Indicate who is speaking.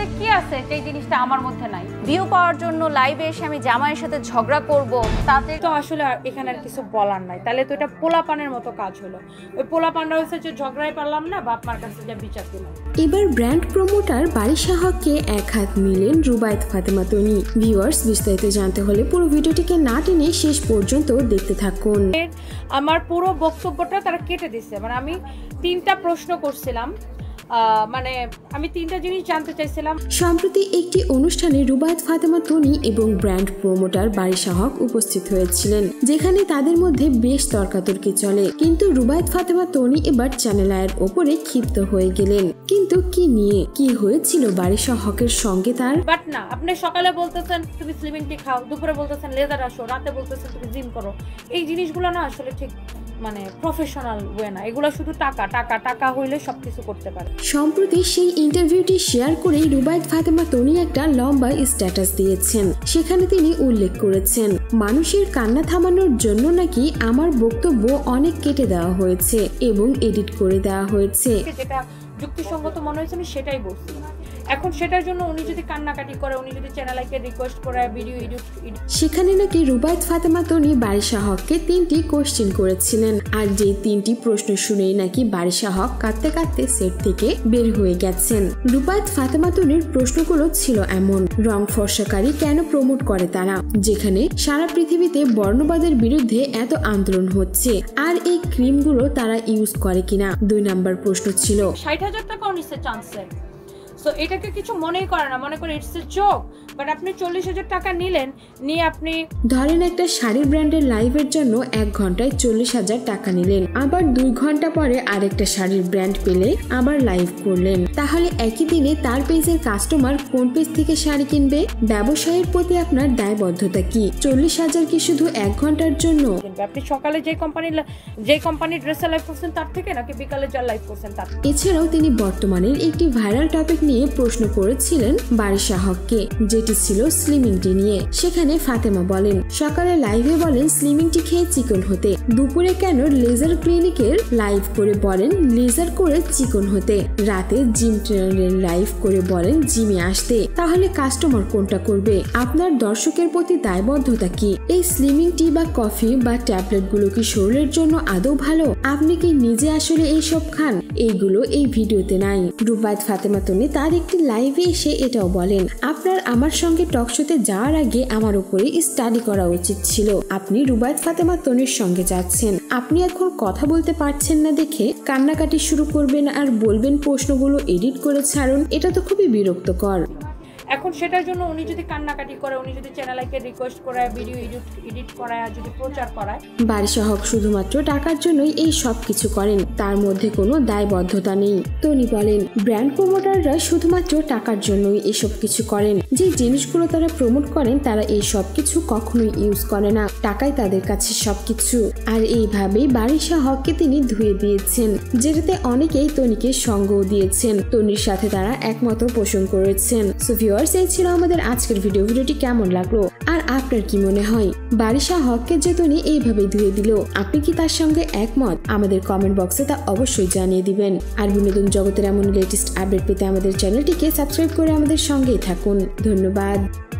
Speaker 1: মধ্যে কি আছে যে জিনিসটা আমার মধ্যে নাই?
Speaker 2: ভিউ পাওয়ার জন্য লাইভে এসে আমি জামাইয়ের সাথে ঝগড়া করব,
Speaker 1: তাতে তো আসলে এখানে আর কিছু বলার নাই। তাহলে তো এটা পোলাপানের মতো কাজ হলো। ওই পোলাপানরা হচ্ছে যে ঝগড়াই পারলাম না, বাপ মার কাছে যা বিচার দিলাম।
Speaker 3: এবার ব্র্যান্ড প্রমোটার বারিশা হককে এক হাত নিলেন রুবায়েত ফাতেমা তনি। ভিউয়ার্স, বিস্তারিত জানতে হলে পুরো ভিডিওটিকে না টেনে শেষ পর্যন্ত দেখতে থাকুন।
Speaker 1: আমার পুরো বক্তব্যটা তারা কেটে দিচ্ছে। মানে আমি 3টা প্রশ্ন করছিলাম, মানে আমি 3টা জিনিস জানতে চাইছিলাম।
Speaker 3: সম্প্রতি একটি অনুষ্ঠানে রুবায়েত ফাতেমা তনি এবং ব্র্যান্ড প্রমোটার বারিশা হক উপস্থিত হয়েছিলেন, যেখানে তাদের মধ্যে বেশ তর্কাতর্কি চলে। কিন্তু রুবায়েত ফাতেমা তনি এবার চ্যানেল আয়ের ওপরে ক্ষিপ্ত হয়ে গেলেন। কিন্তু কি নিয়ে কি হয়েছিল বারিশা হকের সঙ্গে তার?
Speaker 1: বাট না, আপনি সকালে বলতেছেন তুমি স্লিমিং টি খাও, দুপুরে বলতেছেন লেজার আসো, রাতে বলতেছেন তুমি জিম করো। এই জিনিসগুলো না আসলে ঠিক মানে প্রফেশনাল ওয়ে না। এগুলো শুধু টাকা টাকা টাকা হইলে সবকিছু করতে পারে।
Speaker 3: সম্প্রতি সেই ইন্টারভিউটি শেয়ার করে রুবায়েত ফাতেমা তনি একটা লম্বা স্ট্যাটাস দিয়েছেন। সেখানে তিনি উল্লেখ করেছেন, মানুষের কান্না থামানোর জন্য নাকি আমার বক্তব্য অনেক কেটে দেওয়া হয়েছে এবং এডিট করে দেওয়া হয়েছে।
Speaker 1: যেটা যুক্তিসঙ্গত মনে হয়েছে আমি সেটাই বলছি। এখন সেটার জন্য উনি যদি কান্নাকাটি করে, উনি যদি চ্যানেলকে রিকোয়েস্ট করে ভিডিও এডিট,
Speaker 3: সেখানে নাকি রুবায়েত ফাতেমা তনি বারিশা হককে 3টি কোশ্চেন করেছিলেন। আর যে 3টি প্রশ্ন শুনেই নাকি বারিশা হক কাঁদতে কাঁদতে সেট থেকে বের হয়ে গেছেন। রুবায়েত ফাতেমা তনির প্রশ্নগুলো ছিল এমন: রং ফর্সাকারী কেন প্রমোট করে তারা, যেখানে সারা পৃথিবীতে বর্ণবাদের বিরুদ্ধে এত আন্দোলন হচ্ছে, আর এই ক্রিমগুলো তারা ইউজ করে কিনা। 2 নম্বর প্রশ্ন ছিল
Speaker 1: 60,000 টাকা নিচ্ছে চান্সে। সো এটাকে কিছু মনেই করে না, মনে করে ইটস এ জোক। বাট আপনি 40,000 টাকা নিলেন, নিয়ে আপনি
Speaker 3: ধরেন একটা শাড়ির ব্র্যান্ডের লাইভের জন্য 1 ঘন্টায় 40,000 টাকা নিলেন, আবার 2 ঘন্টা পরে আরেকটা শাড়ির ব্র্যান্ড পেলে আবার লাইভ করলেন। তাহলে একই দিনে তার পেজের কাস্টমার কোন পেজ থেকে শাড়ি কিনবে? ব্যবসায়ের প্রতি আপনার দায়বদ্ধতা কি? 40,000 কি শুধু 1 ঘন্টার জন্য?
Speaker 1: আপনি সকালে যে কোম্পানির ড্রেসে লাইভ করছেন তার থেকে, নাকি বিকালে যা লাইভ করছেন তার?
Speaker 3: এছাড়াও তিনি বর্তমানের একটি ভাইরাল টপিক নিয়ে প্রশ্ন করেছিলেন বারিশা হককে, যেটি ছিল স্লিমিং টি নিয়ে। সেখানে ফাতেমা বলেন, সকালে লাইভে বলেন স্লিমিং টি খেয়ে চিকন হতে, দুপুরে কেন লেজার ক্লিনিকের লাইভ করে বলেন লেজার করে চিকন হতে, রাতে জিম ট্রেনারের লাইভ করে বলেন জিমে আসতে। তাহলে কাস্টমার কোনটা করবে? আপনার দর্শকের প্রতি দায়বদ্ধতা কি? এই স্লিমিং টি বা কফি বা ট্যাবলেট গুলো কি শরীরের জন্য আদৌ ভালো? আপনি কি নিজে আসলে এইসব খান? এইগুলো এই ভিডিওতে নাই। রুবায়েত ফাতেমা তনি তার একটি লাইভে এসে এটাও বলেন, আপনার আমার সঙ্গে টক শোতে যাওয়ার আগে আমার উপরে স্টাডি করা উচিত ছিল। আপনি রুবায়েত ফাতেমা তনির সঙ্গে যাচ্ছেন, আপনি এখন কথা বলতে পারছেন না দেখে কান্নাকাটি শুরু করবেন আর বলবেন প্রশ্নগুলো এডিট করে ছাড়ুন। এটা তো খুবই বিরক্তকর।
Speaker 1: এখন সেটার জন্য উনি যদি কান্নাকাটি করে, উনি যদি চ্যানেলকে রিকোয়েস্ট করে ভিডিও এডিট করায়, যদি প্রচার করায়।
Speaker 3: বারিশা হক শুধুমাত্র টাকার জন্যই এই সব কিছু করেন, তার মধ্যে কোনো দায়বদ্ধতা নেই। তনি বলেন, ব্র্যান্ড প্রমোটাররা শুধুমাত্র টাকার জন্যই এসব কিছু করেন। যে জিনিসগুলো তারা প্রমোট করেন তারা এই সব কিছু কখনোই ইউজ করে না, টাকাই তাদের কাছে সবকিছু। আর এইভাবেই বারিশা হককে তিনি ধুয়ে দিয়েছেন, যেটাতে অনেকেই তনিকে সঙ্গও দিয়েছেন। তনির সাথে তারা একমত পোষণ করেছেন। এই ছিল আমাদের আজকের ভিডিওটি কেমন লাগলো আর আপনার কি মনে হয় বারিশা হককে যে তনি এইভাবে ধুয়ে দিল, আপনি কি তার সঙ্গে একমত? আমাদের কমেন্ট বক্সে তা অবশ্যই জানিয়ে দিবেন। আর বিনোদন জগতের এমন লেটেস্ট আপডেট পেতে আমাদের চ্যানেলটিকে সাবস্ক্রাইব করে আমাদের সঙ্গেই থাকুন। ধন্যবাদ।